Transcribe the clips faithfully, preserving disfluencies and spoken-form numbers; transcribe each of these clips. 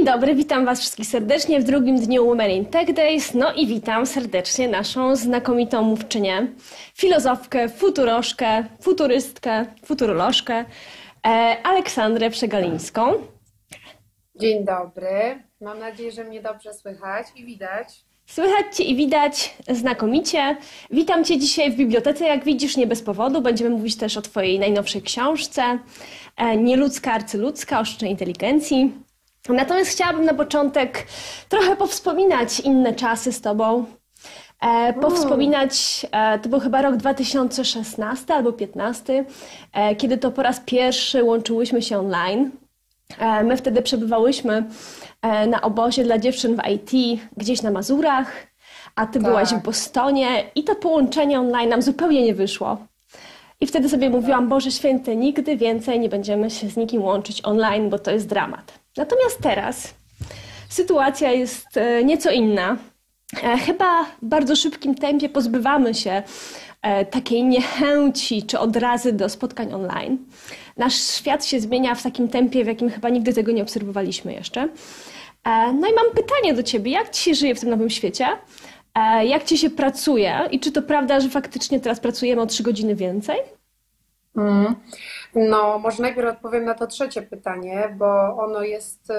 dobry, witam Was wszystkich serdecznie w drugim dniu Women in Tech Days. No i witam serdecznie naszą znakomitą mówczynię, filozofkę, futuroszkę, futurystkę, futurolożkę, e, Aleksandrę Przegalińską. Dzień dobry. Mam nadzieję, że mnie dobrze słychać i widać. Słychać Cię i widać znakomicie. Witam Cię dzisiaj w bibliotece, jak widzisz, nie bez powodu. Będziemy mówić też o Twojej najnowszej książce Nieludzka, arcyludzka o sztucznej inteligencji. Natomiast chciałabym na początek trochę powspominać inne czasy z Tobą. E, powspominać, e, to był chyba rok dwa tysiące szesnasty albo piętnasty, e, kiedy to po raz pierwszy łączyłyśmy się online. E, my wtedy przebywałyśmy e, na obozie dla dziewczyn w I T gdzieś na Mazurach, a Ty tak. byłaś w Bostonie i to połączenie online nam zupełnie nie wyszło. I wtedy sobie mówiłam, Boże Święty, nigdy więcej nie będziemy się z nikim łączyć online, bo to jest dramat. Natomiast teraz sytuacja jest nieco inna. Chyba w bardzo szybkim tempie pozbywamy się takiej niechęci czy odrazy do spotkań online. Nasz świat się zmienia w takim tempie, w jakim chyba nigdy tego nie obserwowaliśmy jeszcze. No i mam pytanie do Ciebie, jak Ci się żyje w tym nowym świecie? Jak Ci się pracuje i czy to prawda, że faktycznie teraz pracujemy o trzy godziny więcej? Mm. No, może najpierw odpowiem na to trzecie pytanie, bo ono jest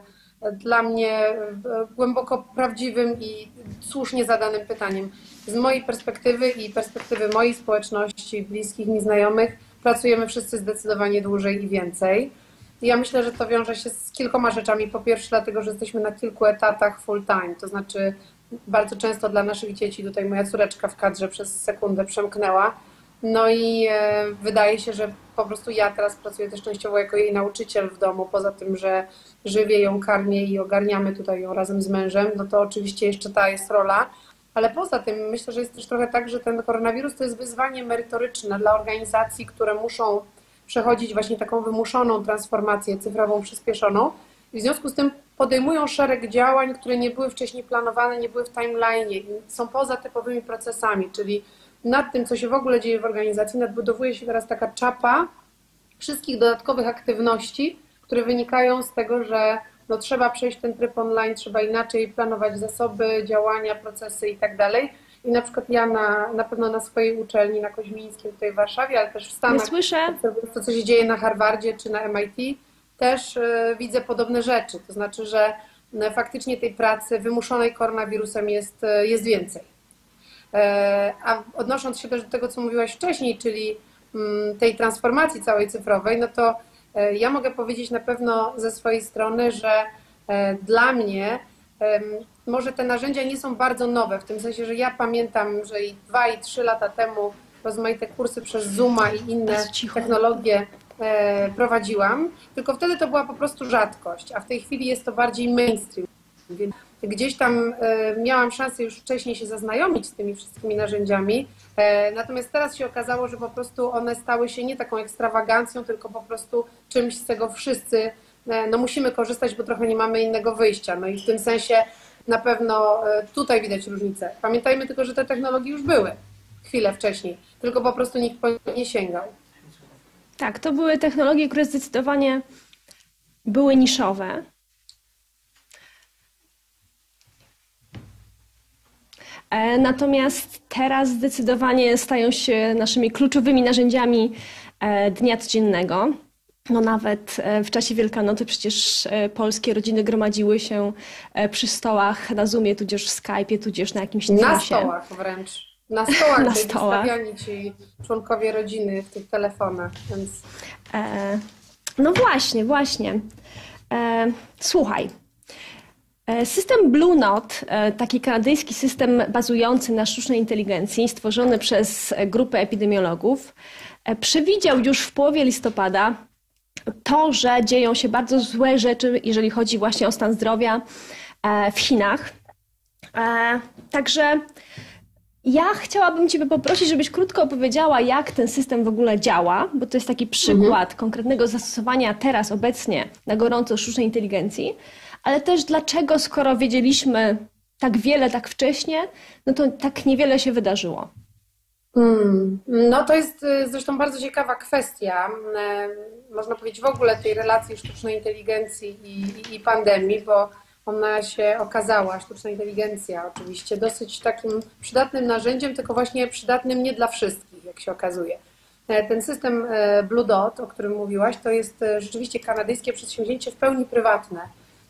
dla mnie głęboko prawdziwym i słusznie zadanym pytaniem. Z mojej perspektywy i perspektywy mojej społeczności, bliskich mi znajomych, pracujemy wszyscy zdecydowanie dłużej i więcej. I ja myślę, że to wiąże się z kilkoma rzeczami. Po pierwsze dlatego, że jesteśmy na kilku etatach full time, to znaczy bardzo często dla naszych dzieci, tutaj moja córeczka w kadrze przez sekundę przemknęła. No i e, wydaje się, że po prostu ja teraz pracuję też częściowo jako jej nauczyciel w domu, poza tym, że żywię ją, karmię i ogarniamy tutaj ją razem z mężem, no to oczywiście jeszcze ta jest rola. Ale poza tym myślę, że jest też trochę tak, że ten koronawirus to jest wyzwanie merytoryczne dla organizacji, które muszą przechodzić właśnie taką wymuszoną transformację cyfrową, przyspieszoną. I w związku z tym podejmują szereg działań, które nie były wcześniej planowane, nie były w timeline'ie, są poza typowymi procesami, czyli nad tym, co się w ogóle dzieje w organizacji, nadbudowuje się teraz taka czapa wszystkich dodatkowych aktywności, które wynikają z tego, że no, trzeba przejść ten tryb online, trzeba inaczej planować zasoby, działania, procesy i tak dalej. I na przykład ja na, na pewno na swojej uczelni, na Koźmińskim tutaj w Warszawie, ale też w Stanach, nie słyszę. To, co się dzieje na Harvardzie czy na M I T, też y, widzę podobne rzeczy. To znaczy, że y, faktycznie tej pracy wymuszonej koronawirusem jest, y, jest więcej. Y, a odnosząc się też do tego, co mówiłaś wcześniej, czyli y, tej transformacji całej cyfrowej, no to y, ja mogę powiedzieć na pewno ze swojej strony, że y, dla mnie y, może te narzędzia nie są bardzo nowe, w tym sensie, że ja pamiętam, że i dwa i trzy lata temu rozmaite kursy przez Zooma i inne technologie prowadziłam, tylko wtedy to była po prostu rzadkość, a w tej chwili jest to bardziej mainstream. Więc gdzieś tam miałam szansę już wcześniej się zaznajomić z tymi wszystkimi narzędziami, natomiast teraz się okazało, że po prostu one stały się nie taką ekstrawagancją, tylko po prostu czymś, z czego wszyscy no, musimy korzystać, bo trochę nie mamy innego wyjścia. No i w tym sensie na pewno tutaj widać różnicę. Pamiętajmy tylko, że te technologie już były chwilę wcześniej, tylko po prostu nikt po nie nie sięgał. Tak, to były technologie, które zdecydowanie były niszowe. Natomiast teraz zdecydowanie stają się naszymi kluczowymi narzędziami dnia codziennego. No nawet w czasie Wielkanocy przecież polskie rodziny gromadziły się przy stołach na Zoomie, tudzież w Skype'ie, tudzież na jakimś Teamsie. Na stołach wręcz. Na stołach na byli stołach. wystawiani ci członkowie rodziny w tych telefonach, więc... E, no właśnie, właśnie. E, słuchaj. System Blue Note, taki kanadyjski system bazujący na sztucznej inteligencji, stworzony przez grupę epidemiologów, przewidział już w połowie listopada to, że dzieją się bardzo złe rzeczy, jeżeli chodzi właśnie o stan zdrowia w Chinach. Także ja chciałabym Ciebie poprosić, żebyś krótko opowiedziała, jak ten system w ogóle działa, bo to jest taki przykład mhm. konkretnego zastosowania teraz, obecnie, na gorąco sztucznej inteligencji, ale też dlaczego, skoro wiedzieliśmy tak wiele tak wcześnie, no to tak niewiele się wydarzyło. Hmm. No to jest y, zresztą bardzo ciekawa kwestia, y, można powiedzieć w ogóle tej relacji sztucznej inteligencji i, i, i pandemii, bo ona się okazała, sztuczna inteligencja oczywiście, dosyć takim przydatnym narzędziem, tylko właśnie przydatnym nie dla wszystkich, jak się okazuje. E, Ten system e, Blue Dot, o którym mówiłaś, to jest e, rzeczywiście kanadyjskie przedsięwzięcie w pełni prywatne.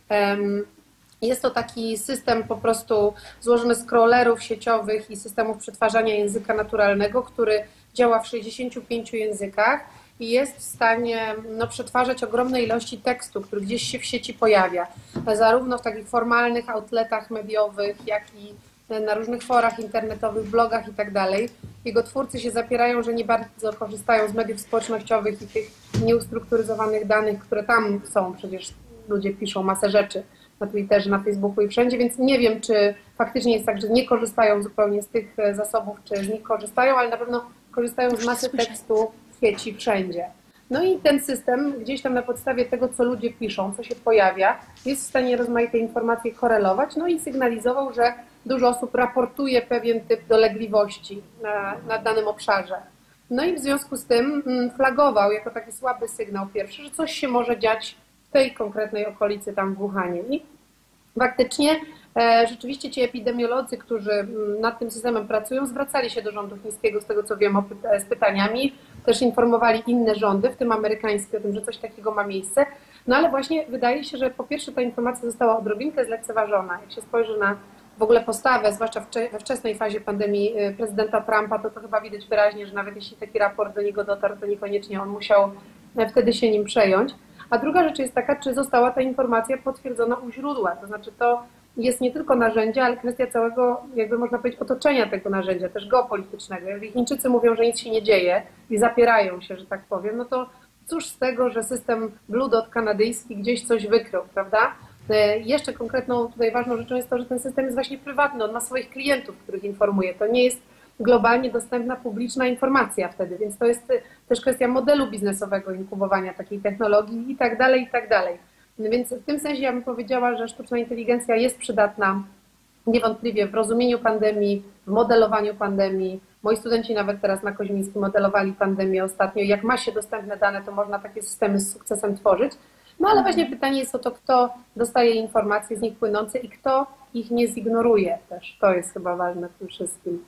Em, Jest to taki system po prostu złożony z crawlerów sieciowych i systemów przetwarzania języka naturalnego, który działa w sześćdziesięciu pięciu językach i jest w stanie no, przetwarzać ogromne ilości tekstu, który gdzieś się w sieci pojawia, zarówno w takich formalnych outletach mediowych, jak i na różnych forach internetowych, blogach i tak dalej. Jego twórcy się zapierają, że nie bardzo korzystają z mediów społecznościowych i tych nieustrukturyzowanych danych, które tam są. Przecież ludzie piszą masę rzeczy na Twitterze, na Facebooku i wszędzie, więc nie wiem, czy faktycznie jest tak, że nie korzystają zupełnie z tych zasobów, czy z nich korzystają, ale na pewno korzystają z masy tekstu w sieci wszędzie. No i ten system gdzieś tam na podstawie tego, co ludzie piszą, co się pojawia, jest w stanie rozmaite informacje korelować, no i sygnalizował, że dużo osób raportuje pewien typ dolegliwości na, na danym obszarze. No i w związku z tym flagował jako taki słaby sygnał pierwszy, że coś się może dziać w tej konkretnej okolicy tam w Wuhanie. I faktycznie e, rzeczywiście ci epidemiolodzy, którzy nad tym systemem pracują, zwracali się do rządu chińskiego, z tego co wiem, z pytaniami, też informowali inne rządy, w tym amerykańskie, o tym, że coś takiego ma miejsce. No ale właśnie wydaje się, że po pierwsze ta informacja została odrobinkę zlekceważona. Jak się spojrzy na w ogóle postawę, zwłaszcza we wczesnej fazie pandemii prezydenta Trumpa, to to chyba widać wyraźnie, że nawet jeśli taki raport do niego dotarł, to niekoniecznie on musiał wtedy się nim przejąć. A druga rzecz jest taka, czy została ta informacja potwierdzona u źródła. To znaczy to jest nie tylko narzędzie, ale kwestia całego, jakby można powiedzieć, otoczenia tego narzędzia, też geopolitycznego. Jeżeli Chińczycy mówią, że nic się nie dzieje i zapierają się, że tak powiem, no to cóż z tego, że system Blue Dot kanadyjski gdzieś coś wykrył, prawda? Jeszcze konkretną tutaj ważną rzeczą jest to, że ten system jest właśnie prywatny, on ma swoich klientów, których informuje. To nie jest globalnie dostępna publiczna informacja wtedy, więc to jest też kwestia modelu biznesowego inkubowania takiej technologii i tak dalej, i tak dalej. Więc w tym sensie ja bym powiedziała, że sztuczna inteligencja jest przydatna niewątpliwie w rozumieniu pandemii, w modelowaniu pandemii. Moi studenci nawet teraz na Koźmińskim modelowali pandemię ostatnio. Jak ma się dostępne dane, to można takie systemy z sukcesem tworzyć. No ale właśnie pytanie jest o to, kto dostaje informacje z nich płynące i kto ich nie zignoruje też. To jest chyba ważne w tym wszystkim.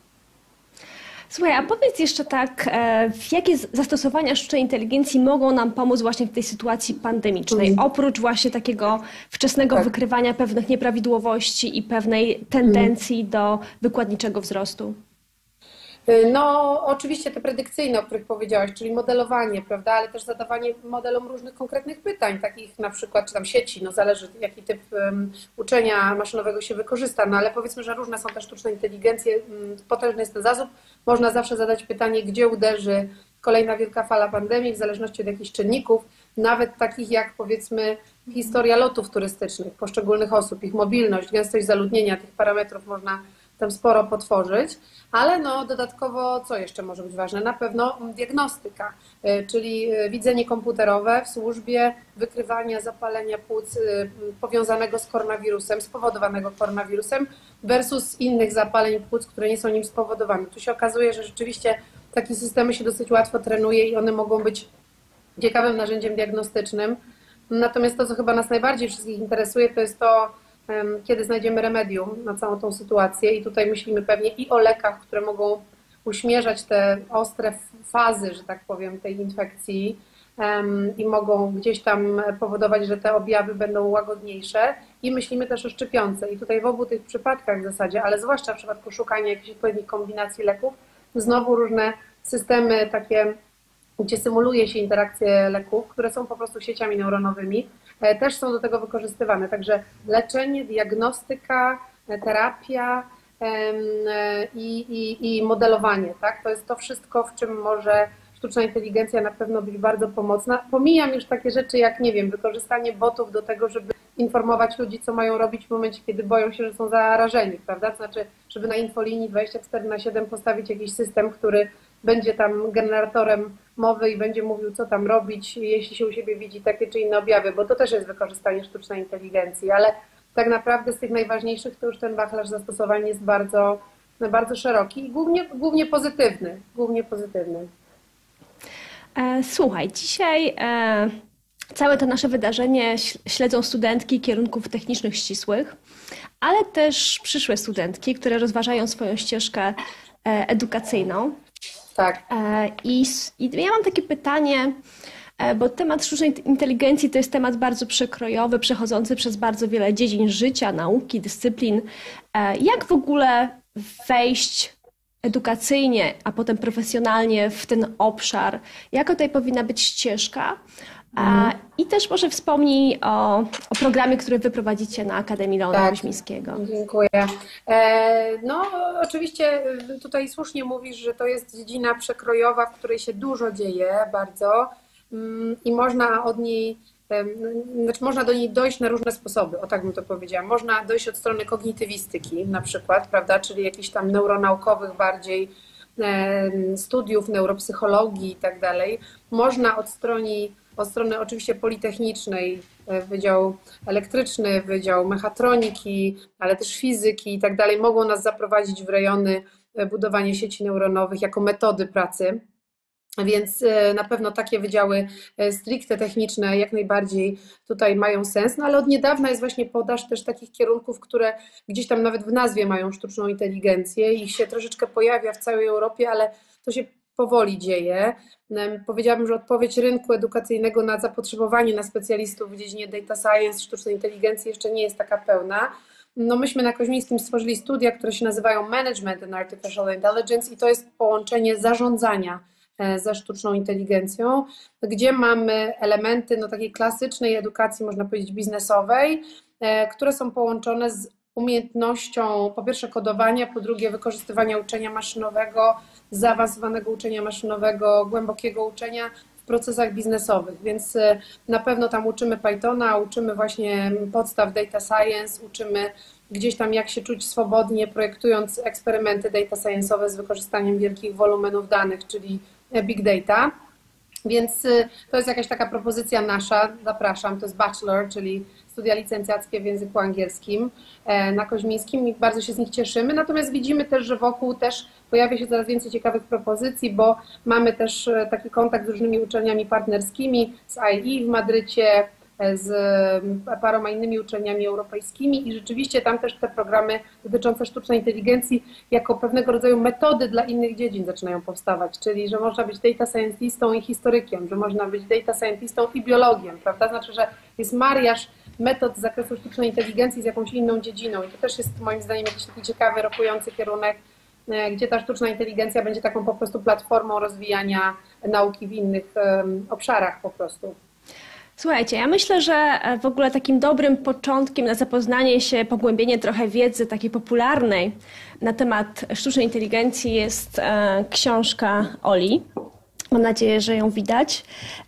Słuchaj, a powiedz jeszcze tak, jakie zastosowania sztucznej inteligencji mogą nam pomóc właśnie w tej sytuacji pandemicznej, mm. oprócz właśnie takiego wczesnego tak. wykrywania pewnych nieprawidłowości i pewnej tendencji mm. do wykładniczego wzrostu? No, oczywiście te predykcyjne, o których powiedziałaś, czyli modelowanie, prawda, ale też zadawanie modelom różnych konkretnych pytań, takich na przykład, czy tam sieci, no zależy jaki typ um, uczenia maszynowego się wykorzysta, no ale powiedzmy, że różne są te sztuczne inteligencje, um, potężny jest ten zasób, można zawsze zadać pytanie, gdzie uderzy kolejna wielka fala pandemii, w zależności od jakichś czynników, nawet takich jak powiedzmy historia lotów turystycznych poszczególnych osób, ich mobilność, gęstość zaludnienia, tych parametrów można tam sporo potworzyć, ale no dodatkowo co jeszcze może być ważne? Na pewno diagnostyka, czyli widzenie komputerowe w służbie wykrywania zapalenia płuc powiązanego z koronawirusem, spowodowanego koronawirusem versus innych zapaleń płuc, które nie są nim spowodowane. Tu się okazuje, że rzeczywiście takie systemy się dosyć łatwo trenuje i one mogą być ciekawym narzędziem diagnostycznym. Natomiast to, co chyba nas najbardziej wszystkich interesuje, to jest to, kiedy znajdziemy remedium na całą tą sytuację i tutaj myślimy pewnie i o lekach, które mogą uśmierzać te ostre fazy, że tak powiem, tej infekcji i mogą gdzieś tam powodować, że te objawy będą łagodniejsze i myślimy też o szczepionce i tutaj w obu tych przypadkach w zasadzie, ale zwłaszcza w przypadku szukania jakichś odpowiednich kombinacji leków, znowu różne systemy takie, gdzie symuluje się interakcje leków, które są po prostu sieciami neuronowymi, też są do tego wykorzystywane. Także leczenie, diagnostyka, terapia i, i, i modelowanie. Tak? To jest to wszystko, w czym może sztuczna inteligencja na pewno być bardzo pomocna. Pomijam już takie rzeczy jak, nie wiem, wykorzystanie botów do tego, żeby informować ludzi, co mają robić w momencie, kiedy boją się, że są zarażeni, prawda? To znaczy, żeby na infolinii dwadzieścia cztery na siedem postawić jakiś system, który będzie tam generatorem mowy i będzie mówił, co tam robić, jeśli się u siebie widzi takie czy inne objawy, bo to też jest wykorzystanie sztucznej inteligencji, ale tak naprawdę z tych najważniejszych to już ten wachlarz zastosowań jest bardzo, bardzo szeroki i głównie, głównie pozytywny, głównie pozytywny. Słuchaj, dzisiaj całe to nasze wydarzenie śledzą studentki kierunków technicznych ścisłych, ale też przyszłe studentki, które rozważają swoją ścieżkę edukacyjną. Tak. I, i ja mam takie pytanie, bo temat sztucznej inteligencji to jest temat bardzo przekrojowy, przechodzący przez bardzo wiele dziedzin życia, nauki, dyscyplin. Jak w ogóle wejść edukacyjnie, a potem profesjonalnie w ten obszar? Jaka tutaj powinna być ścieżka? Mm. I też może wspomnij o, o programie, który wy prowadzicie na Akademii Leona tak, Koźmińskiego. Dziękuję. No oczywiście tutaj słusznie mówisz, że to jest dziedzina przekrojowa, w której się dużo dzieje bardzo i można od niej, znaczy można do niej dojść na różne sposoby, o tak bym to powiedziała. Można dojść od strony kognitywistyki na przykład, prawda, czyli jakichś tam neuronaukowych bardziej studiów, neuropsychologii i tak dalej. Można od strony od strony oczywiście politechnicznej, Wydział Elektryczny, Wydział Mechatroniki, ale też fizyki i tak dalej, mogą nas zaprowadzić w rejony budowania sieci neuronowych jako metody pracy. Więc na pewno takie wydziały stricte techniczne jak najbardziej tutaj mają sens, no ale od niedawna jest właśnie podaż też takich kierunków, które gdzieś tam nawet w nazwie mają sztuczną inteligencję i się troszeczkę pojawia w całej Europie, ale to się powoli dzieje. Powiedziałabym, że odpowiedź rynku edukacyjnego na zapotrzebowanie na specjalistów w dziedzinie data science, sztucznej inteligencji jeszcze nie jest taka pełna. No myśmy na Koźmińskim stworzyli studia, które się nazywają Management and Artificial Intelligence i to jest połączenie zarządzania ze sztuczną inteligencją, gdzie mamy elementy no, takiej klasycznej edukacji, można powiedzieć biznesowej, które są połączone z umiejętnością po pierwsze kodowania, po drugie wykorzystywania uczenia maszynowego, zaawansowanego uczenia maszynowego, głębokiego uczenia w procesach biznesowych, więc na pewno tam uczymy Pythona, uczymy właśnie podstaw data science, uczymy gdzieś tam jak się czuć swobodnie, projektując eksperymenty data science'owe z wykorzystaniem wielkich wolumenów danych, czyli big data. Więc to jest jakaś taka propozycja nasza, zapraszam, to jest bachelor, czyli studia licencjackie w języku angielskim na Koźmińskim i bardzo się z nich cieszymy. Natomiast widzimy też, że wokół też pojawia się coraz więcej ciekawych propozycji, bo mamy też taki kontakt z różnymi uczelniami partnerskimi, z I E w Madrycie, z paroma innymi uczelniami europejskimi i rzeczywiście tam też te programy dotyczące sztucznej inteligencji jako pewnego rodzaju metody dla innych dziedzin zaczynają powstawać, czyli że można być data scientistą i historykiem, że można być data scientistą i biologiem, prawda? Znaczy, że jest mariaż metod z zakresu sztucznej inteligencji z jakąś inną dziedziną i to też jest moim zdaniem jakiś taki ciekawy, rokujący kierunek, gdzie ta sztuczna inteligencja będzie taką po prostu platformą rozwijania nauki w innych um, obszarach po prostu. Słuchajcie, ja myślę, że w ogóle takim dobrym początkiem na zapoznanie się, pogłębienie trochę wiedzy takiej popularnej na temat sztucznej inteligencji jest książka Oli. Mam nadzieję, że ją widać.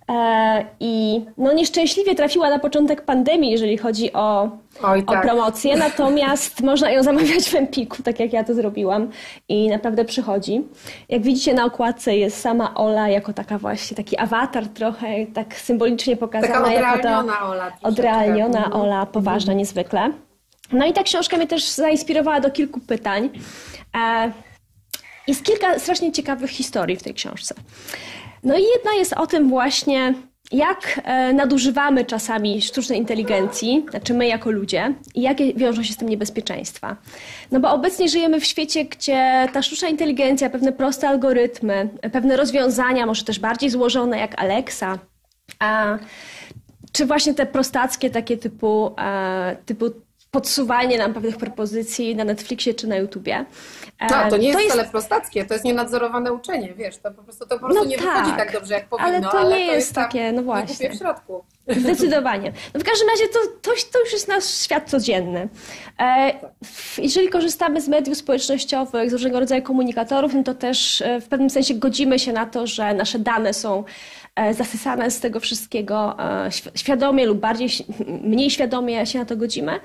I no nieszczęśliwie trafiła na początek pandemii, jeżeli chodzi o, Oj, tak. o promocję, natomiast można ją zamawiać w Empiku, tak jak ja to zrobiłam i naprawdę przychodzi. Jak widzicie na okładce jest sama Ola jako taka właśnie, taki awatar trochę, tak symbolicznie pokazana. Taka jako odrealniona Ola. Troszeczkę. Odrealniona Ola, poważna mhm. niezwykle. No i ta książka mnie też zainspirowała do kilku pytań. Jest kilka strasznie ciekawych historii w tej książce. No i jedna jest o tym właśnie, jak nadużywamy czasami sztucznej inteligencji, znaczy my jako ludzie, i jakie wiążą się z tym niebezpieczeństwa. No bo obecnie żyjemy w świecie, gdzie ta sztuczna inteligencja, pewne proste algorytmy, pewne rozwiązania, może też bardziej złożone jak Alexa, a, czy właśnie te prostackie takie typu, a, typu podsuwanie nam pewnych propozycji na Netflixie czy na YouTubie. No, to nie jest, to jest wcale prostackie, to jest nienadzorowane uczenie, wiesz, to po prostu, to po prostu no nie tak, wychodzi tak dobrze jak powinno, ale to nie ale to jest, jest takie, no właśnie. w środku. Zdecydowanie. No w każdym razie to, to, to już jest nasz świat codzienny. E, jeżeli korzystamy z mediów społecznościowych, z różnego rodzaju komunikatorów, no to też w pewnym sensie godzimy się na to, że nasze dane są zasysane z tego wszystkiego świadomie lub bardziej, mniej świadomie się na to godzimy.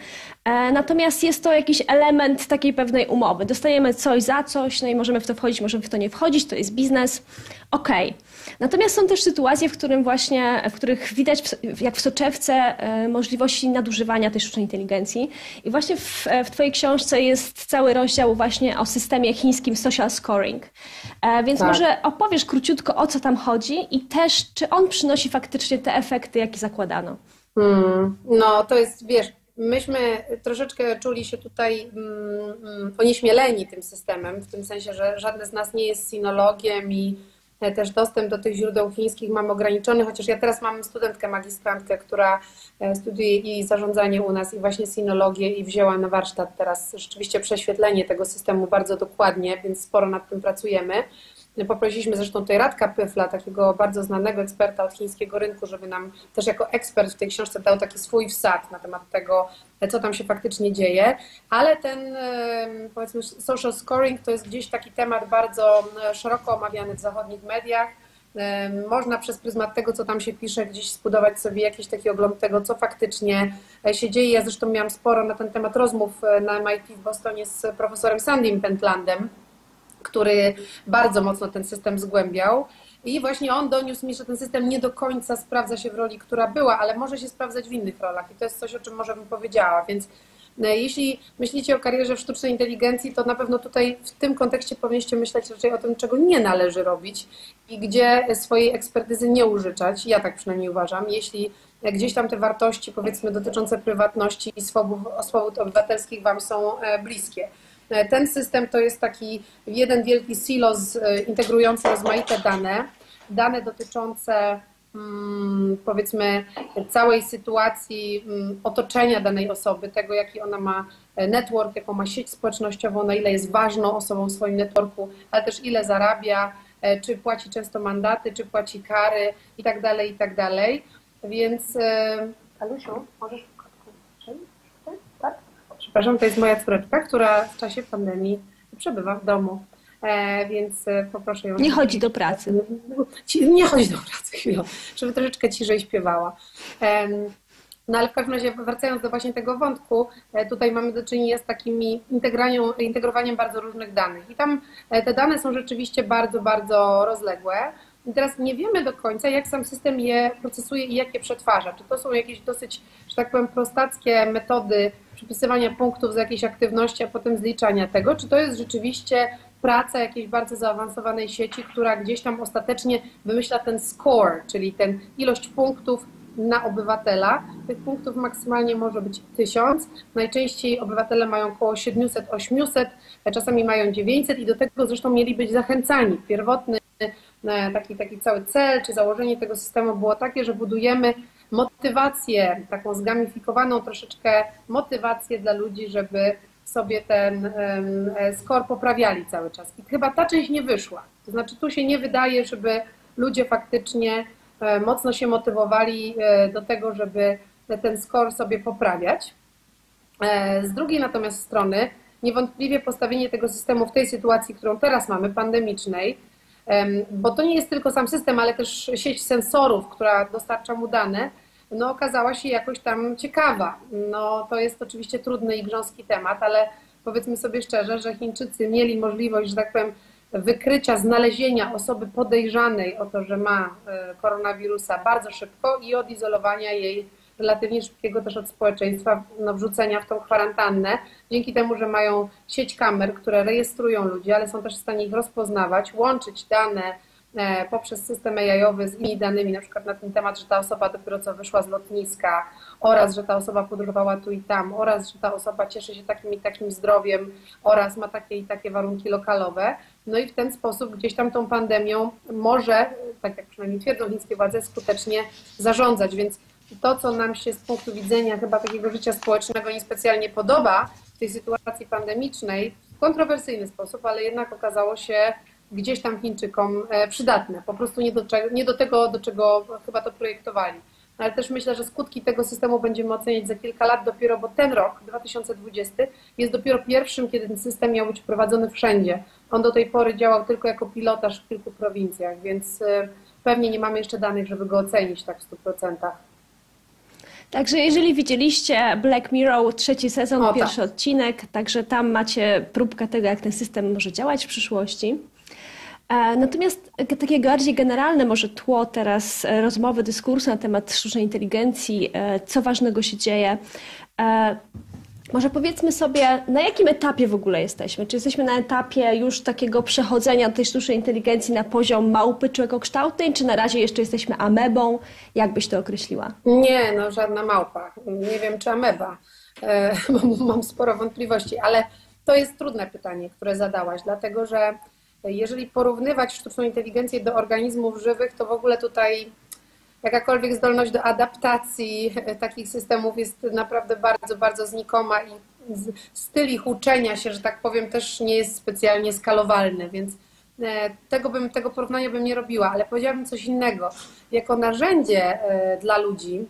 Natomiast jest to jakiś element takiej pewnej umowy. Dostajemy coś za coś, no i możemy w to wchodzić, możemy w to nie wchodzić, to jest biznes. Okej. Okay. Natomiast są też sytuacje, w, którym właśnie, w których widać, jak w soczewce, możliwości nadużywania tej sztucznej inteligencji. I właśnie w, w Twojej książce jest cały rozdział właśnie o systemie chińskim social scoring. Więc tak. Może opowiesz króciutko, o co tam chodzi i też, czy on przynosi faktycznie te efekty, jakie zakładano. Hmm. No to jest, wiesz, myśmy troszeczkę czuli się tutaj mm, onieśmieleni tym systemem, w tym sensie, że żadne z nas nie jest sinologiem i też dostęp do tych źródeł chińskich mamy ograniczony, chociaż ja teraz mam studentkę magistrantkę, która studiuje i zarządzanie u nas i właśnie sinologię i wzięła na warsztat teraz rzeczywiście prześwietlenie tego systemu bardzo dokładnie, więc sporo nad tym pracujemy. Poprosiliśmy zresztą tutaj Radka Pyfla, takiego bardzo znanego eksperta od chińskiego rynku, żeby nam też jako ekspert w tej książce dał taki swój wsad na temat tego, co tam się faktycznie dzieje. Ale ten, powiedzmy, social scoring to jest gdzieś taki temat bardzo szeroko omawiany w zachodnich mediach. Można przez pryzmat tego, co tam się pisze, gdzieś zbudować sobie jakiś taki ogląd tego, co faktycznie się dzieje. Ja zresztą miałam sporo na ten temat rozmów na M I T w Bostonie z profesorem Sandym Pentlandem, który bardzo mocno ten system zgłębiał i właśnie on doniósł mi, że ten system nie do końca sprawdza się w roli, która była, ale może się sprawdzać w innych rolach i to jest coś, o czym może bym powiedziała, więc jeśli myślicie o karierze w sztucznej inteligencji, to na pewno tutaj w tym kontekście powinniście myśleć raczej o tym, czego nie należy robić i gdzie swojej ekspertyzy nie użyczać, ja tak przynajmniej uważam, jeśli gdzieś tam te wartości, powiedzmy, dotyczące prywatności i swobód, swobód obywatelskich Wam są bliskie. Ten system to jest taki jeden wielki silos integrujący rozmaite dane, dane dotyczące powiedzmy całej sytuacji otoczenia danej osoby, tego jaki ona ma network, jaką ma sieć społecznościową, na ile jest ważną osobą w swoim networku, ale też ile zarabia, czy płaci często mandaty, czy płaci kary i tak dalej, i tak dalej. Więc Alusiu, możesz tak? Przepraszam, to jest moja córeczka, która w czasie pandemii przebywa w domu, e, więc poproszę ją. Nie chodzi do pracy. Nie chodzi do pracy, chwilę, żeby troszeczkę ciszej śpiewała. E, no ale w każdym razie, wracając do właśnie tego wątku, e, tutaj mamy do czynienia z takimi integrowaniem bardzo różnych danych. I tam e, te dane są rzeczywiście bardzo, bardzo rozległe. I teraz nie wiemy do końca, jak sam system je procesuje i jak je przetwarza. Czy to są jakieś dosyć, że tak powiem, prostackie metody przypisywania punktów z jakiejś aktywności, a potem zliczania tego, czy to jest rzeczywiście praca jakiejś bardzo zaawansowanej sieci, która gdzieś tam ostatecznie wymyśla ten score, czyli ten ilość punktów na obywatela. Tych punktów maksymalnie może być tysiąc. Najczęściej obywatele mają około siedemset osiemset, czasami mają dziewięćset i do tego zresztą mieli być zachęcani. Pierwotny taki, taki cały cel czy założenie tego systemu było takie, że budujemy motywację, taką zgamifikowaną troszeczkę motywację dla ludzi, żeby sobie ten score poprawiali cały czas. I chyba ta część nie wyszła. To znaczy tu się nie wydaje, żeby ludzie faktycznie mocno się motywowali do tego, żeby ten score sobie poprawiać. Z drugiej natomiast strony niewątpliwie postawienie tego systemu w tej sytuacji, którą teraz mamy, pandemicznej, bo to nie jest tylko sam system, ale też sieć sensorów, która dostarcza mu dane, no okazała się jakoś tam ciekawa. No to jest oczywiście trudny i grząski temat, ale powiedzmy sobie szczerze, że Chińczycy mieli możliwość, że tak powiem, wykrycia, znalezienia osoby podejrzanej o to, że ma koronawirusa bardzo szybko i odizolowania jej relatywnie szybkiego też od społeczeństwa, no, wrzucenia w tą kwarantannę, dzięki temu, że mają sieć kamer, które rejestrują ludzi, ale są też w stanie ich rozpoznawać, łączyć dane poprzez system A I-owy z innymi danymi, na przykład na ten temat, że ta osoba dopiero co wyszła z lotniska oraz, że ta osoba podróżowała tu i tam oraz, że ta osoba cieszy się takim i takim zdrowiem oraz ma takie i takie warunki lokalowe. No i w ten sposób gdzieś tam tą pandemią może, tak jak przynajmniej twierdzą chińskie władze, skutecznie zarządzać, więc to, co nam się z punktu widzenia chyba takiego życia społecznego niespecjalnie podoba w tej sytuacji pandemicznej, w kontrowersyjny sposób, ale jednak okazało się gdzieś tam Chińczykom przydatne. Po prostu nie do, nie do tego, do czego chyba to projektowali. Ale też myślę, że skutki tego systemu będziemy oceniać za kilka lat dopiero, bo ten rok, dwa tysiące dwudziesty, jest dopiero pierwszym, kiedy ten system miał być wprowadzony wszędzie. On do tej pory działał tylko jako pilotaż w kilku prowincjach, więc pewnie nie mamy jeszcze danych, żeby go ocenić tak w stu procentach. Także jeżeli widzieliście Black Mirror, trzeci sezon, O, pierwszy tak. odcinek, także tam macie próbkę tego, jak ten system może działać w przyszłości. E, Natomiast e, takie bardziej generalne może tło teraz e, rozmowy, dyskursu na temat sztucznej inteligencji, e, co ważnego się dzieje. E, Może powiedzmy sobie, na jakim etapie w ogóle jesteśmy? Czy jesteśmy na etapie już takiego przechodzenia tej sztucznej inteligencji na poziom małpy człowiekokształtnej, czy na razie jeszcze jesteśmy amebą? Jak byś to określiła? Nie, no żadna małpa. Nie wiem, czy ameba. E, mam, mam sporo wątpliwości, ale to jest trudne pytanie, które zadałaś, dlatego że jeżeli porównywać sztuczną inteligencję do organizmów żywych, to w ogóle tutaj jakakolwiek zdolność do adaptacji takich systemów jest naprawdę bardzo, bardzo znikoma i styl ich uczenia się, że tak powiem, też nie jest specjalnie skalowalny, więc tego, bym, tego porównania bym nie robiła, ale powiedziałabym coś innego. Jako narzędzie dla ludzi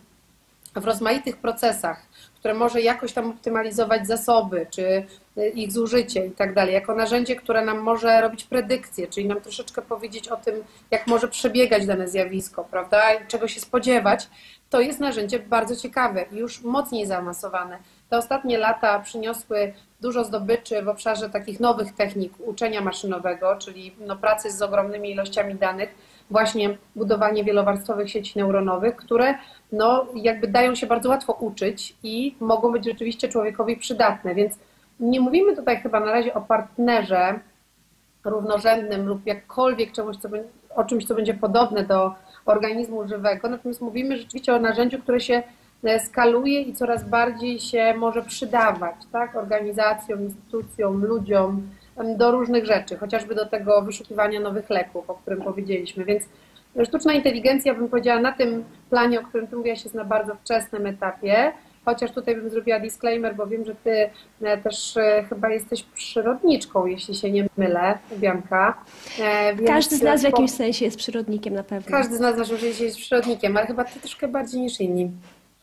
w rozmaitych procesach, które może jakoś tam optymalizować zasoby, czy ich zużycie i tak dalej, jako narzędzie, które nam może robić predykcje, czyli nam troszeczkę powiedzieć o tym, jak może przebiegać dane zjawisko, prawda, i czego się spodziewać, to jest narzędzie bardzo ciekawe i już mocniej zaawansowane. Te ostatnie lata przyniosły dużo zdobyczy w obszarze takich nowych technik uczenia maszynowego, czyli no, pracy z ogromnymi ilościami danych, właśnie budowanie wielowarstwowych sieci neuronowych, które no, jakby dają się bardzo łatwo uczyć i mogą być rzeczywiście człowiekowi przydatne, więc nie mówimy tutaj chyba na razie o partnerze równorzędnym lub jakkolwiek czegoś, co, o czymś, co będzie podobne do organizmu żywego, natomiast mówimy rzeczywiście o narzędziu, które się skaluje i coraz bardziej się może przydawać, tak, organizacjom, instytucjom, ludziom, do różnych rzeczy, chociażby do tego wyszukiwania nowych leków, o którym powiedzieliśmy. Więc sztuczna inteligencja, bym powiedziała, na tym planie, o którym ty mówiłaś, jest na bardzo wczesnym etapie, chociaż tutaj bym zrobiła disclaimer, bo wiem, że ty też chyba jesteś przyrodniczką, jeśli się nie mylę, Bianka. Więc każdy z nas w jakimś sensie jest przyrodnikiem na pewno. Każdy z nas w naszym życiu jest przyrodnikiem, ale chyba ty troszkę bardziej niż inni.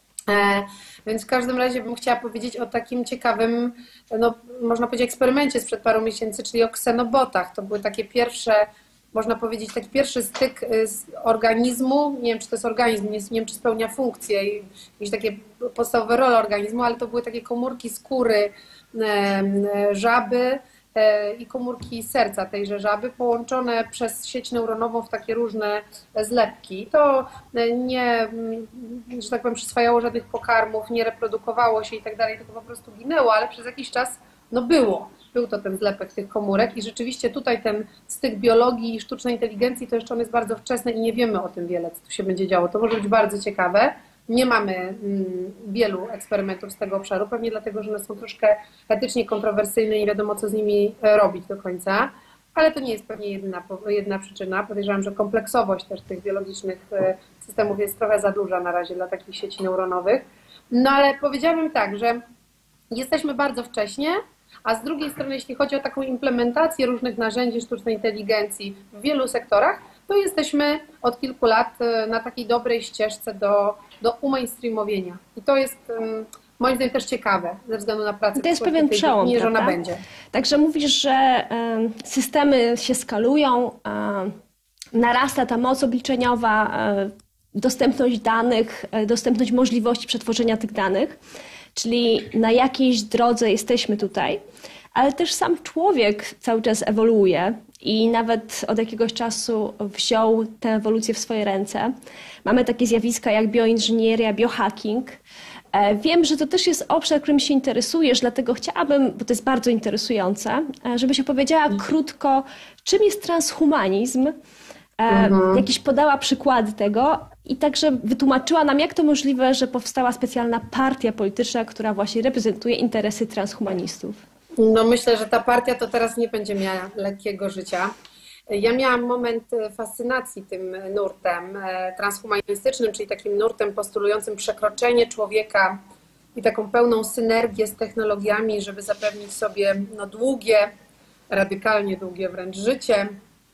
Więc w każdym razie bym chciała powiedzieć o takim ciekawym, no, można powiedzieć, eksperymencie sprzed paru miesięcy, czyli o ksenobotach. To były takie pierwsze, można powiedzieć, taki pierwszy styk z organizmu. Nie wiem, czy to jest organizm, nie wiem, czy spełnia funkcję i jakieś takie podstawowe role organizmu, ale to były takie komórki skóry żaby i komórki serca tejże żaby połączone przez sieć neuronową w takie różne zlepki. To nie, że tak powiem, przyswajało żadnych pokarmów, nie reprodukowało się i tak dalej, tylko po prostu ginęło, ale przez jakiś czas no było. Był to ten zlepek tych komórek i rzeczywiście tutaj ten styk biologii i sztucznej inteligencji to jeszcze on jest bardzo wczesny i nie wiemy o tym wiele, co tu się będzie działo. To może być bardzo ciekawe. Nie mamy wielu eksperymentów z tego obszaru, pewnie dlatego, że one są troszkę etycznie kontrowersyjne i nie wiadomo, co z nimi robić do końca, ale to nie jest pewnie jedyna, jedyna przyczyna. Podejrzewam, że kompleksowość też tych biologicznych systemów jest trochę za duża na razie dla takich sieci neuronowych. No ale powiedziałabym tak, że jesteśmy bardzo wcześnie, a z drugiej strony, jeśli chodzi o taką implementację różnych narzędzi sztucznej inteligencji w wielu sektorach, to jesteśmy od kilku lat na takiej dobrej ścieżce do, do umainstreamowienia. I to jest moim zdaniem też ciekawe, ze względu na pracę. To jest pewien przełom, nie, że ona prawda? będzie. Także mówisz, że systemy się skalują, narasta ta moc obliczeniowa, dostępność danych, dostępność możliwości przetworzenia tych danych, czyli na jakiejś drodze jesteśmy tutaj, ale też sam człowiek cały czas ewoluuje i nawet od jakiegoś czasu wziął tę ewolucję w swoje ręce. Mamy takie zjawiska jak bioinżynieria, biohacking. Wiem, że to też jest obszar, którym się interesujesz, dlatego chciałabym, bo to jest bardzo interesujące, żebyś opowiedziała krótko, czym jest transhumanizm, mhm. jakieś podała przykłady tego i także wytłumaczyła nam, jak to możliwe, że powstała specjalna partia polityczna, która właśnie reprezentuje interesy transhumanistów. No myślę, że ta partia to teraz nie będzie miała lekkiego życia. Ja miałam moment fascynacji tym nurtem transhumanistycznym, czyli takim nurtem postulującym przekroczenie człowieka i taką pełną synergię z technologiami, żeby zapewnić sobie no, długie, radykalnie długie wręcz życie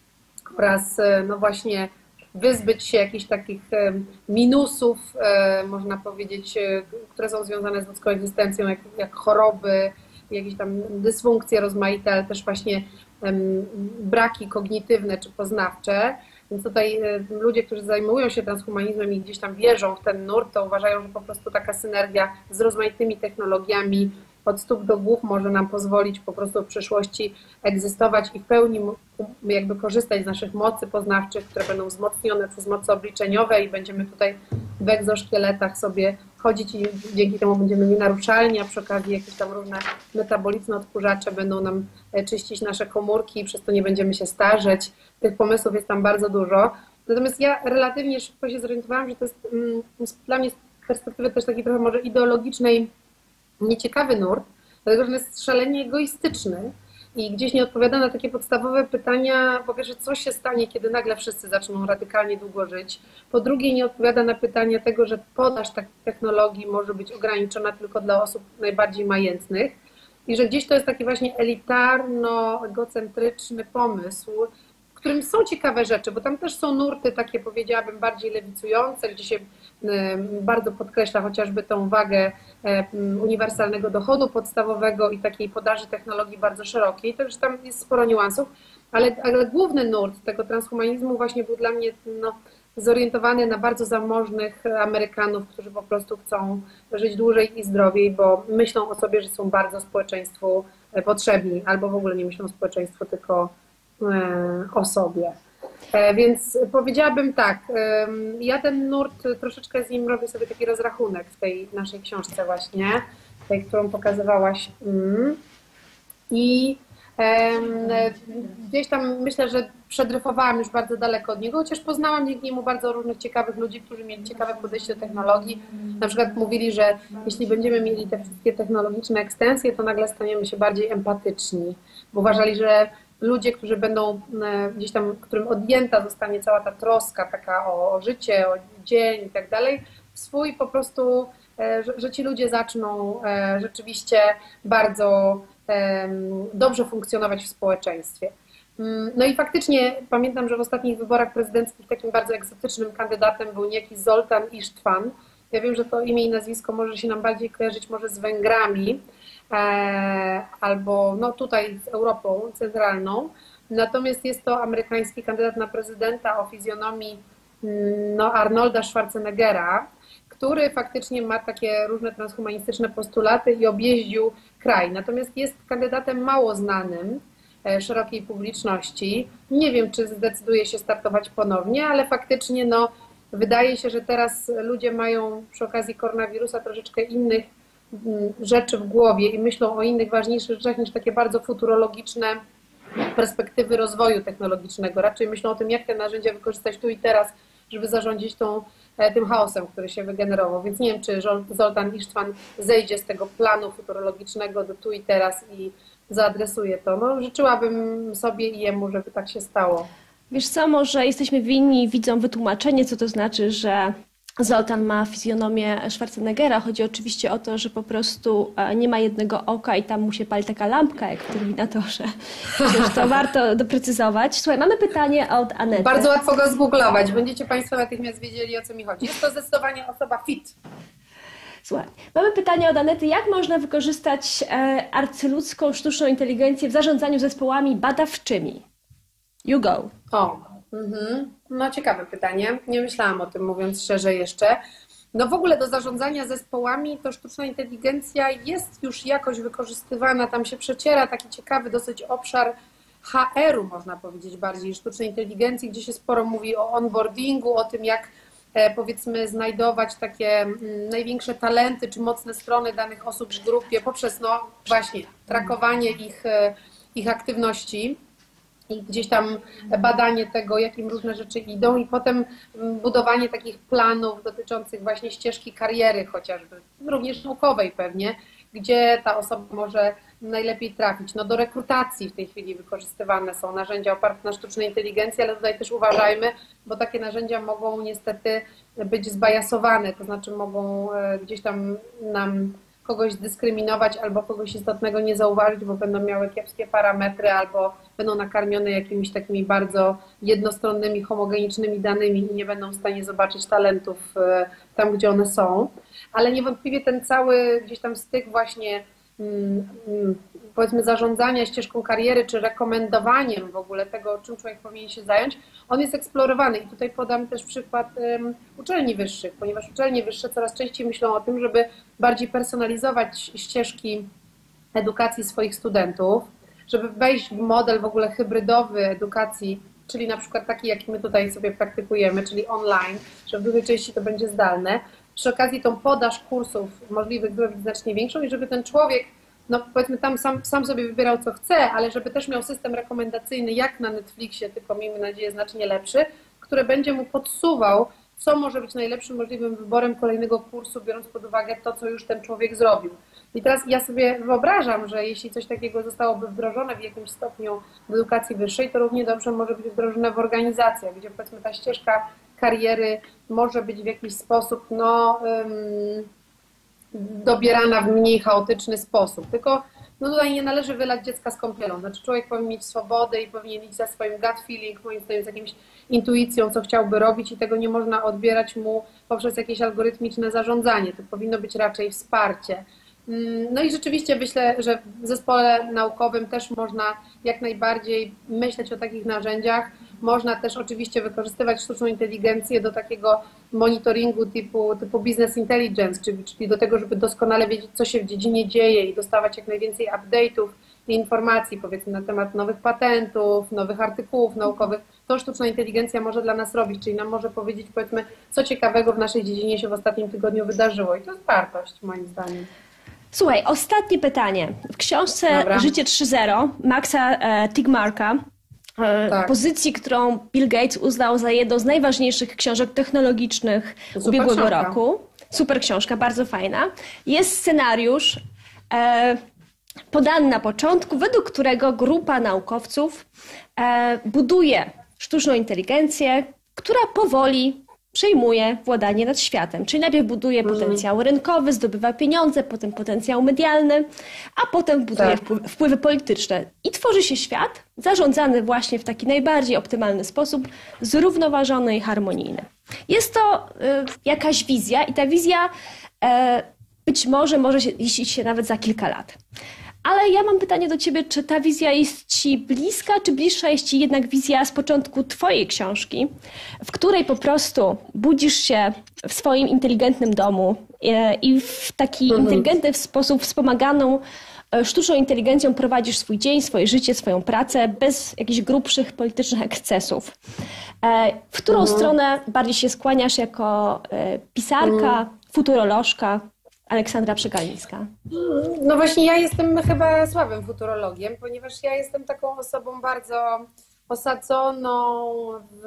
oraz no właśnie wyzbyć się jakichś takich minusów, można powiedzieć, które są związane z ludzką egzystencją, jak, jak choroby, jakieś tam dysfunkcje rozmaite, ale też właśnie braki kognitywne czy poznawcze. Więc tutaj ludzie, którzy zajmują się transhumanizmem i gdzieś tam wierzą w ten nurt, to uważają, że po prostu taka synergia z rozmaitymi technologiami od stóp do głów może nam pozwolić po prostu w przyszłości egzystować i w pełni jakby korzystać z naszych mocy poznawczych, które będą wzmocnione przez moce obliczeniowe i będziemy tutaj w egzoszkieletach sobie chodzić i dzięki temu będziemy nienaruszalni, a przy okazji jakieś tam różne metabolitne odkurzacze będą nam czyścić nasze komórki i przez to nie będziemy się starzeć. Tych pomysłów jest tam bardzo dużo. Natomiast ja relatywnie szybko się zorientowałam, że to jest dla mnie z perspektywy też takiej trochę może ideologicznej nieciekawy nurt, dlatego że on jest szalenie egoistyczny i gdzieś nie odpowiada na takie podstawowe pytania, po pierwsze, co się stanie, kiedy nagle wszyscy zaczną radykalnie długo żyć, po drugie, nie odpowiada na pytanie tego, że podaż takich technologii może być ograniczona tylko dla osób najbardziej majętnych i że gdzieś to jest taki właśnie elitarno-egocentryczny pomysł, w którym są ciekawe rzeczy, bo tam też są nurty takie, powiedziałabym, bardziej lewicujące, gdzie się bardzo podkreśla chociażby tą wagę uniwersalnego dochodu podstawowego i takiej podaży technologii bardzo szerokiej. Także tam jest sporo niuansów, ale, ale główny nurt tego transhumanizmu właśnie był dla mnie no, zorientowany na bardzo zamożnych Amerykanów, którzy po prostu chcą żyć dłużej i zdrowiej, bo myślą o sobie, że są bardzo społeczeństwu potrzebni, albo w ogóle nie myślą o społeczeństwu, tylko o sobie. Więc powiedziałabym tak, ja ten nurt troszeczkę z nim robię sobie taki rozrachunek w tej naszej książce właśnie, tej, którą pokazywałaś. I gdzieś tam myślę, że przedryfowałam już bardzo daleko od niego, chociaż poznałam dzięki niemu bardzo różnych ciekawych ludzi, którzy mieli ciekawe podejście do technologii. Na przykład mówili, że jeśli będziemy mieli te wszystkie technologiczne ekstensje, to nagle staniemy się bardziej empatyczni, bo uważali, że ludzie, którzy będą gdzieś tam, którym odjęta zostanie cała ta troska taka o życie, o dzień i tak dalej, swój po prostu, że, że ci ludzie zaczną rzeczywiście bardzo dobrze funkcjonować w społeczeństwie. No i faktycznie pamiętam, że w ostatnich wyborach prezydenckich takim bardzo egzotycznym kandydatem był niejaki Zoltan Istvan. Ja wiem, że to imię i nazwisko może się nam bardziej kojarzyć może z Węgrami, albo no tutaj z Europą centralną. Natomiast jest to amerykański kandydat na prezydenta o fizjonomii no, Arnolda Schwarzeneggera, który faktycznie ma takie różne transhumanistyczne postulaty i objeździł kraj. Natomiast jest kandydatem mało znanym szerokiej publiczności. Nie wiem, czy zdecyduje się startować ponownie, ale faktycznie no, wydaje się, że teraz ludzie mają przy okazji koronawirusa troszeczkę innych rzeczy w głowie i myślą o innych ważniejszych rzeczach niż takie bardzo futurologiczne perspektywy rozwoju technologicznego. Raczej myślą o tym, jak te narzędzia wykorzystać tu i teraz, żeby zarządzić tą, tym chaosem, który się wygenerował. Więc nie wiem, czy Zoltan Istvan zejdzie z tego planu futurologicznego do tu i teraz i zaadresuje to. No, życzyłabym sobie i jemu, żeby tak się stało. Wiesz co, może jesteśmy winni widzom wytłumaczenie, co to znaczy, że Zoltan ma fizjonomię Schwarzeneggera. Chodzi oczywiście o to, że po prostu nie ma jednego oka i tam mu się pali taka lampka, jak w Terminatorze. Przecież to warto doprecyzować. Słuchaj, mamy pytanie od Anety. Bardzo łatwo go zgooglować. Będziecie Państwo natychmiast wiedzieli, o co mi chodzi. Jest to zdecydowanie osoba fit. Słuchaj, mamy pytanie od Anety. Jak można wykorzystać arcyludzką sztuczną inteligencję w zarządzaniu zespołami badawczymi? You go. O. Mhm. No ciekawe pytanie. Nie myślałam o tym, mówiąc szczerze jeszcze. No w ogóle do zarządzania zespołami to sztuczna inteligencja jest już jakoś wykorzystywana. Tam się przeciera taki ciekawy dosyć obszar H R-u, można powiedzieć, bardziej sztucznej inteligencji, gdzie się sporo mówi o onboardingu, o tym, jak powiedzmy znajdować takie największe talenty czy mocne strony danych osób w grupie poprzez no właśnie trakowanie ich, ich aktywności i gdzieś tam badanie tego, jak im różne rzeczy idą i potem budowanie takich planów dotyczących właśnie ścieżki kariery chociażby, również naukowej pewnie, gdzie ta osoba może najlepiej trafić. No do rekrutacji w tej chwili wykorzystywane są narzędzia oparte na sztucznej inteligencji, ale tutaj też uważajmy, bo takie narzędzia mogą niestety być zbajasowane, to znaczy mogą gdzieś tam nam kogoś dyskryminować albo kogoś istotnego nie zauważyć, bo będą miały kiepskie parametry albo będą nakarmione jakimiś takimi bardzo jednostronnymi, homogenicznymi danymi i nie będą w stanie zobaczyć talentów tam, gdzie one są. Ale niewątpliwie ten cały gdzieś tam styk właśnie powiedzmy zarządzania ścieżką kariery, czy rekomendowaniem w ogóle tego, czym człowiek powinien się zająć, on jest eksplorowany. I tutaj podam też przykład um, uczelni wyższych, ponieważ uczelnie wyższe coraz częściej myślą o tym, żeby bardziej personalizować ścieżki edukacji swoich studentów, żeby wejść w model w ogóle hybrydowy edukacji, czyli na przykład taki, jaki my tutaj sobie praktykujemy, czyli online, że w dużej części to będzie zdalne. Przy okazji tą podaż kursów możliwych zrobić znacznie większą i żeby ten człowiek, no powiedzmy tam sam, sam sobie wybierał co chce, ale żeby też miał system rekomendacyjny jak na Netflixie, tylko miejmy nadzieję znacznie lepszy, który będzie mu podsuwał, co może być najlepszym możliwym wyborem kolejnego kursu, biorąc pod uwagę to, co już ten człowiek zrobił. I teraz ja sobie wyobrażam, że jeśli coś takiego zostałoby wdrożone w jakimś stopniu w edukacji wyższej, to równie dobrze może być wdrożone w organizacjach, gdzie powiedzmy ta ścieżka kariery może być w jakiś sposób no, um, dobierana w mniej chaotyczny sposób. Tylko no tutaj nie należy wylać dziecka z kąpielą. Znaczy człowiek powinien mieć swobodę i powinien iść za swoim gut feeling, moim zdaniem z jakimś intuicją, co chciałby robić i tego nie można odbierać mu poprzez jakieś algorytmiczne zarządzanie. To powinno być raczej wsparcie. No i rzeczywiście myślę, że w zespole naukowym też można jak najbardziej myśleć o takich narzędziach. Można też oczywiście wykorzystywać sztuczną inteligencję do takiego monitoringu typu, typu business intelligence, czyli, czyli do tego, żeby doskonale wiedzieć, co się w dziedzinie dzieje i dostawać jak najwięcej update'ów i informacji, powiedzmy, na temat nowych patentów, nowych artykułów naukowych. To sztuczna inteligencja może dla nas robić, czyli nam może powiedzieć, powiedzmy, co ciekawego w naszej dziedzinie się w ostatnim tygodniu wydarzyło. I to jest wartość, moim zdaniem. Słuchaj, ostatnie pytanie. W książce Dobra. Życie trzy zero Maxa e, Tegmarka, e, Tak. pozycji, którą Bill Gates uznał za jedną z najważniejszych książek technologicznych Super ubiegłego książka. roku. Super książka, bardzo fajna. Jest scenariusz e, podany na początku, według którego grupa naukowców e, buduje sztuczną inteligencję, która powoli przejmuje władanie nad światem. Czyli najpierw buduje Mhm. potencjał rynkowy, zdobywa pieniądze, potem potencjał medialny, a potem buduje Tak. wpływy, wpływy polityczne. I tworzy się świat zarządzany właśnie w taki najbardziej optymalny sposób, zrównoważony i harmonijny. Jest to y, jakaś wizja i ta wizja y, być może może się ziścić się nawet za kilka lat. Ale ja mam pytanie do Ciebie, czy ta wizja jest Ci bliska, czy bliższa jest Ci jednak wizja z początku Twojej książki, w której po prostu budzisz się w swoim inteligentnym domu i w taki Mhm. inteligentny sposób wspomaganą sztuczną inteligencją prowadzisz swój dzień, swoje życie, swoją pracę bez jakichś grubszych politycznych ekscesów. W którą Mhm. stronę bardziej się skłaniasz jako pisarka, Mhm. futurolożka Aleksandra Przegalińska? No właśnie ja jestem chyba słabym futurologiem, ponieważ ja jestem taką osobą bardzo osadzoną w,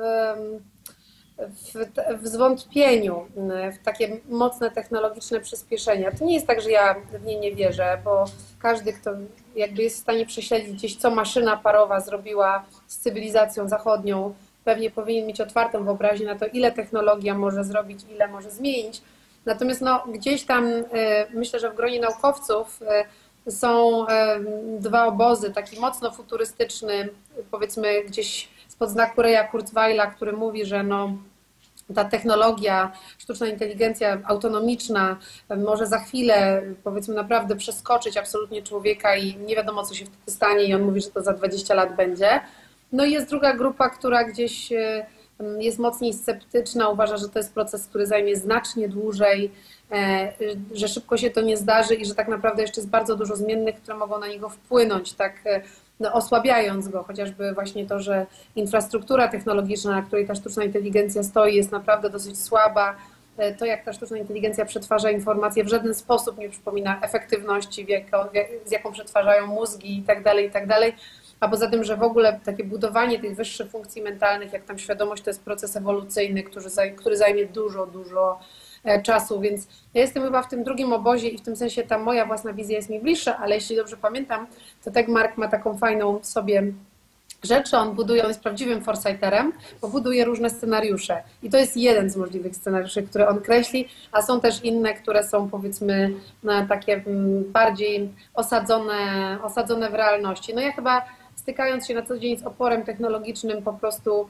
w, w zwątpieniu, w takie mocne technologiczne przyspieszenia. To nie jest tak, że ja w nie nie wierzę, bo każdy, kto jakby jest w stanie prześledzić gdzieś, co maszyna parowa zrobiła z cywilizacją zachodnią, pewnie powinien mieć otwartą wyobraźnię na to, ile technologia może zrobić, ile może zmienić. Natomiast no, gdzieś tam y, myślę, że w gronie naukowców y, są y, dwa obozy, taki mocno futurystyczny, powiedzmy gdzieś spod znaku Raya Kurzweila, który mówi, że no, ta technologia, sztuczna inteligencja autonomiczna y, może za chwilę, powiedzmy, naprawdę przeskoczyć absolutnie człowieka i nie wiadomo, co się wtedy stanie i on mówi, że to za dwadzieścia lat będzie. No i jest druga grupa, która gdzieś y, jest mocniej sceptyczna, uważa, że to jest proces, który zajmie znacznie dłużej, że szybko się to nie zdarzy i że tak naprawdę jeszcze jest bardzo dużo zmiennych, które mogą na niego wpłynąć, tak no, osłabiając go. Chociażby właśnie to, że infrastruktura technologiczna, na której ta sztuczna inteligencja stoi, jest naprawdę dosyć słaba. To, jak ta sztuczna inteligencja przetwarza informacje, w żaden sposób nie przypomina efektywności, z jaką przetwarzają mózgi i tak dalej, i tak dalej. A poza tym, że w ogóle takie budowanie tych wyższych funkcji mentalnych, jak tam świadomość, to jest proces ewolucyjny, który, który zajmie dużo, dużo czasu, więc ja jestem chyba w tym drugim obozie i w tym sensie ta moja własna wizja jest mi bliższa, ale jeśli dobrze pamiętam, to Tegmark ma taką fajną w sobie rzecz, on buduje, on jest prawdziwym foresighterem, bo buduje różne scenariusze i to jest jeden z możliwych scenariuszy, które on kreśli, a są też inne, które są powiedzmy takie bardziej osadzone, osadzone w realności. No ja chyba stykając się na co dzień z oporem technologicznym, po prostu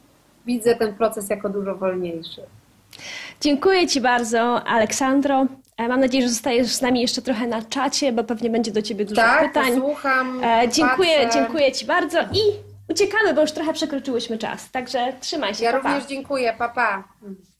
widzę ten proces jako dużo wolniejszy. Dziękuję Ci bardzo, Aleksandro. E, Mam nadzieję, że zostajesz z nami jeszcze trochę na czacie, bo pewnie będzie do Ciebie dużo Tak, pytań. słucham, E, Dziękuję, patrzę. dziękuję Ci bardzo i uciekamy, bo już trochę przekroczyłyśmy czas. Także trzymaj się, Ja pa, pa. również dziękuję, pa pa.